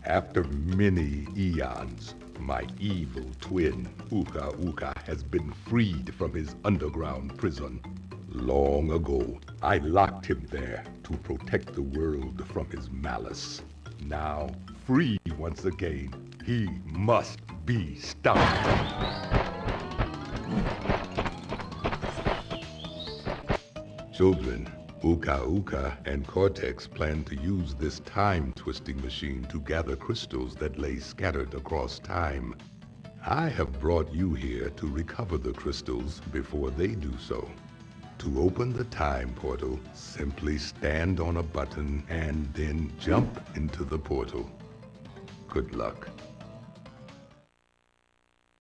After many eons, my evil twin, Uka Uka, has been freed from his underground prison. Long ago, I locked him there to protect the world from his malice. Now, free once again, he must be stopped. Children, Uka Uka and Cortex plan to use this time-twisting machine to gather crystals that lay scattered across time. I have brought you here to recover the crystals before they do so. To open the time portal, simply stand on a button and then jump into the portal. Good luck.